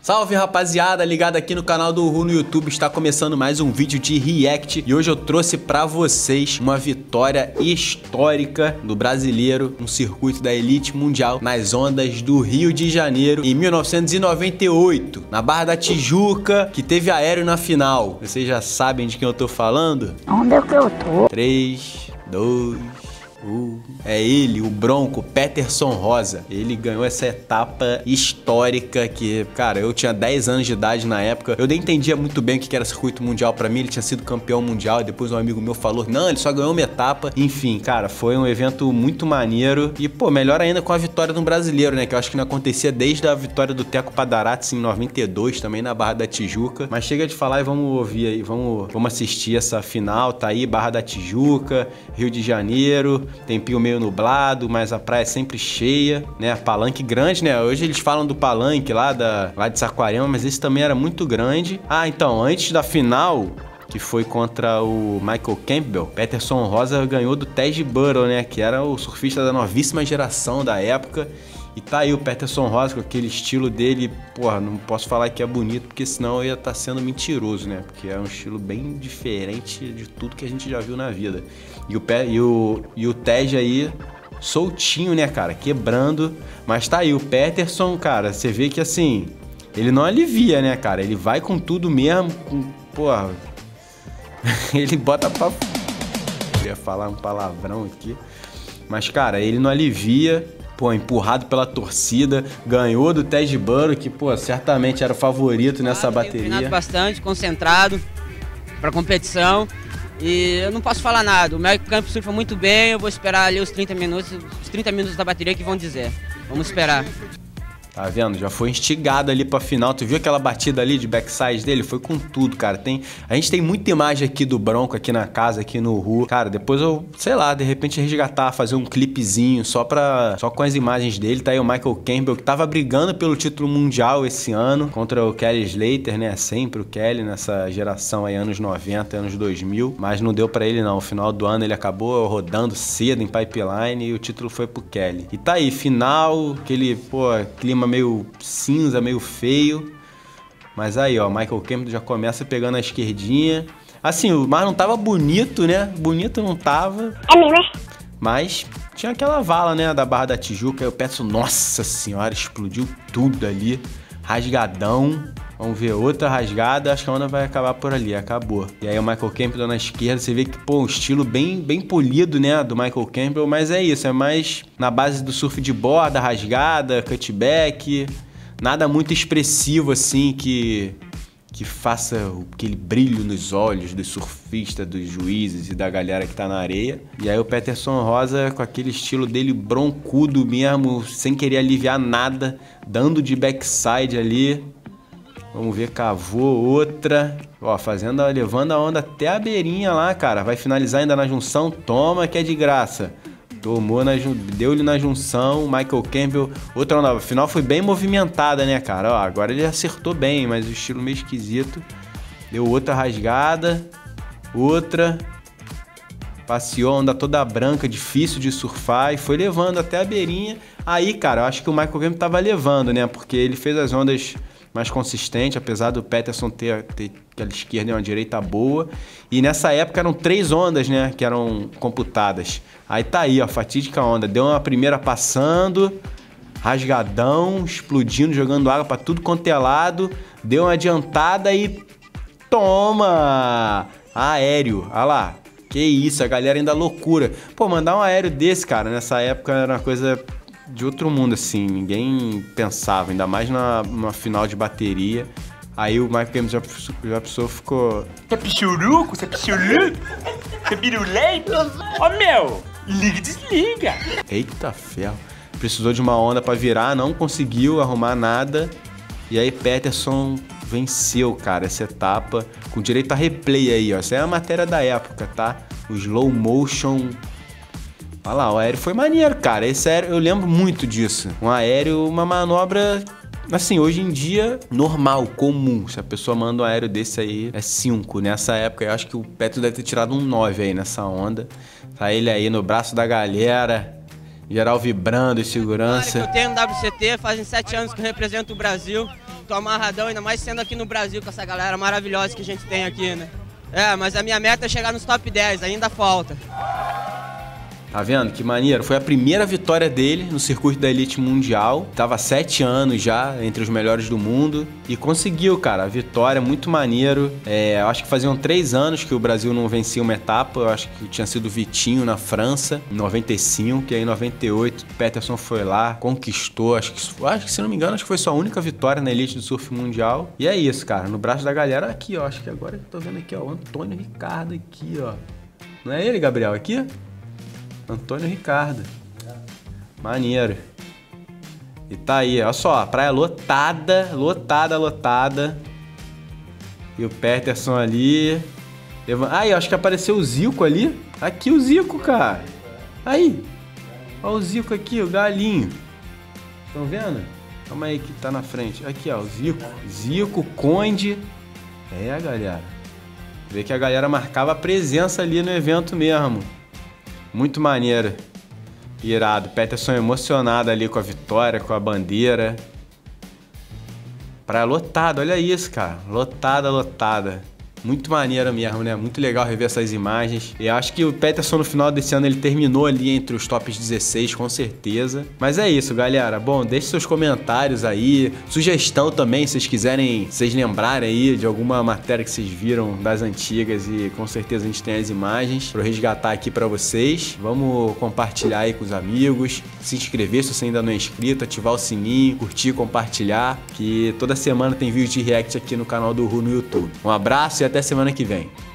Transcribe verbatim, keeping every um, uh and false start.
Salve rapaziada, ligado aqui no canal do Ru no YouTube, está começando mais um vídeo de react e hoje eu trouxe pra vocês uma vitória histórica do brasileiro no circuito da Elite Mundial nas ondas do Rio de Janeiro em mil novecentos e noventa e oito, na Barra da Tijuca, que teve aéreo na final. Vocês já sabem de quem eu tô falando? Onde é que eu tô? três, dois... Uh, é ele, o Bronco, Peterson Rosa. Ele ganhou essa etapa histórica que, cara, eu tinha dez anos de idade na época. Eu nem entendia muito bem o que era circuito mundial pra mim. Ele tinha sido campeão mundial e depois um amigo meu falou, não, ele só ganhou uma etapa. Enfim, cara, foi um evento muito maneiro. E, pô, melhor ainda com a vitória do brasileiro, né? Que eu acho que não acontecia desde a vitória do Teco Padarates em noventa e dois, também na Barra da Tijuca. Mas chega de falar e vamos ouvir aí, vamos, vamos assistir essa final. Tá aí, Barra da Tijuca, Rio de Janeiro. Tempinho meio nublado, mas a praia é sempre cheia, né? Palanque grande, né? Hoje eles falam do palanque lá, da, lá de Saquarema, mas esse também era muito grande. Ah, então, antes da final, que foi contra o Michael Campbell, Peterson Rosa ganhou do Tej Burrow, né? Que era o surfista da novíssima geração da época. E tá aí o Peterson Rosa com aquele estilo dele, porra, não posso falar que é bonito, porque senão eu ia estar sendo mentiroso, né? Porque é um estilo bem diferente de tudo que a gente já viu na vida. E o, Pe e o, e o Tej aí, soltinho, né, cara? Quebrando. Mas tá aí, o Peterson, cara, você vê que assim, ele não alivia, né, cara? Ele vai com tudo mesmo, com, porra... ele bota pra... Eu ia falar um palavrão aqui. Mas, cara, ele não alivia... Pô, empurrado pela torcida, ganhou do Tej Burrow, que, pô, certamente era o favorito nessa claro, bateria. Treinado bastante, concentrado pra competição. E eu não posso falar nada. O Michael Campbell surfa muito bem, eu vou esperar ali os trinta minutos, os trinta minutos da bateria que vão dizer. Vamos esperar. Tá vendo? Já foi instigado ali pra final. Tu viu aquela batida ali de backside dele? Foi com tudo, cara. Tem... A gente tem muita imagem aqui do Bronco aqui na casa, aqui no Ru. Cara, depois eu, sei lá, de repente resgatar, fazer um clipezinho só pra... só com as imagens dele. Tá aí o Michael Campbell, que tava brigando pelo título mundial esse ano contra o Kelly Slater, né? Sempre o Kelly nessa geração aí, anos noventa, anos dois mil. Mas não deu pra ele não. No final do ano ele acabou rodando cedo em pipeline e o título foi pro Kelly. E tá aí, final, aquele, pô, clima meio cinza, meio feio. Mas aí, ó, Michael Campbell já começa pegando a esquerdinha. Assim, o mar não tava bonito, né? Bonito não tava. É mesmo? Mas tinha aquela vala, né, da Barra da Tijuca. Aí eu penso, nossa senhora, explodiu tudo ali. Rasgadão. Vamos ver, outra rasgada, acho que a onda vai acabar por ali, acabou. E aí o Michael Campbell na esquerda, você vê que, pô, um estilo bem, bem polido, né, do Michael Campbell, mas é isso, é mais na base do surf de borda, rasgada, cutback, nada muito expressivo, assim, que, que faça aquele brilho nos olhos dos surfistas, dos juízes e da galera que tá na areia. E aí o Peterson Rosa com aquele estilo dele broncudo mesmo, sem querer aliviar nada, dando de backside ali. Vamos ver, cavou outra. Ó, fazendo, levando a onda até a beirinha lá, cara. Vai finalizar ainda na junção. Toma, que é de graça. Tomou, na, deu-lhe na junção. Michael Campbell. Outra onda. Afinal, foi bem movimentada, né, cara? Ó, agora ele acertou bem, mas o estilo meio esquisito. Deu outra rasgada. Outra. Passeou a onda toda branca, difícil de surfar. E foi levando até a beirinha. Aí, cara, eu acho que o Michael Campbell tava levando, né? Porque ele fez as ondas mais consistente, apesar do Peterson ter, ter aquela esquerda e uma direita boa. E nessa época eram três ondas, né, que eram computadas. Aí tá aí, ó, fatídica onda. Deu uma primeira passando, rasgadão, explodindo, jogando água pra tudo quanto é lado. Deu uma adiantada e toma! Aéreo, olha lá. Que isso, a galera ainda loucura. Pô, mandar um aéreo desse, cara, nessa época era uma coisa de outro mundo, assim, ninguém pensava, ainda mais na, numa final de bateria. Aí o Michael Campbell já, já pessoa ficou... Você é pichuruco? Você é pichuruco? Você é pirulento? Ó, meu, liga e desliga. Eita ferro. Precisou de uma onda pra virar, não conseguiu arrumar nada. E aí Peterson venceu, cara, essa etapa, com direito a replay aí, ó. Essa é a matéria da época, tá? O slow motion... Olha lá, o aéreo foi maneiro, cara. Esse aéreo, eu lembro muito disso. Um aéreo, uma manobra, assim, hoje em dia, normal, comum. Se a pessoa manda um aéreo desse aí, é cinco. Nessa época, eu acho que o Petro deve ter tirado um nove aí nessa onda. Tá ele aí no braço da galera, geral vibrando e segurança. Claro que eu tenho no W C T, fazem sete anos que eu represento o Brasil. tô amarradão, ainda mais sendo aqui no Brasil com essa galera maravilhosa que a gente tem aqui, né? É, mas a minha meta é chegar nos top dez, ainda falta. Tá vendo? Que maneiro. Foi a primeira vitória dele no circuito da Elite Mundial. Tava há sete anos já entre os melhores do mundo. E conseguiu, cara. A vitória, muito maneiro. É, eu acho que faziam três anos que o Brasil não vencia uma etapa. Eu acho que tinha sido o Vitinho na França, em noventa e cinco. E aí em noventa e oito, o Peterson foi lá, conquistou. Acho que, acho que, se não me engano, acho que foi sua única vitória na Elite do Surf Mundial. E é isso, cara. No braço da galera, aqui, ó. Acho que agora que eu tô vendo aqui, ó. O Antônio Ricardo aqui, ó. Não é ele, Gabriel, aqui? Antônio Ricardo. Maneiro. E tá aí, olha só, praia lotada, lotada, lotada. E o Peterson ali. Aí, acho que apareceu o Zico ali. Aqui o Zico, cara. Aí. Olha o Zico aqui, o galinho. Estão vendo? Calma aí que tá na frente. Aqui, ó, o Zico. Zico, Conde. É, galera. Vê que a galera marcava presença ali no evento mesmo. Muito maneiro. Irado. Peterson emocionado ali com a vitória, com a bandeira. Praia lotada, olha isso, cara. Lotada, lotada. Muito maneiro mesmo, né? Muito legal rever essas imagens. E acho que o Peterson no final desse ano ele terminou ali entre os tops dezesseis, com certeza. Mas é isso, galera. Bom, deixe seus comentários aí. Sugestão também, se vocês quiserem, se vocês lembrarem aí de alguma matéria que vocês viram das antigas. E com certeza a gente tem as imagens para resgatar aqui para vocês. Vamos compartilhar aí com os amigos. Se inscrever se você ainda não é inscrito. Ativar o sininho, curtir, compartilhar. Que toda semana tem vídeo de react aqui no canal do Ru no YouTube. Um abraço e até semana que vem.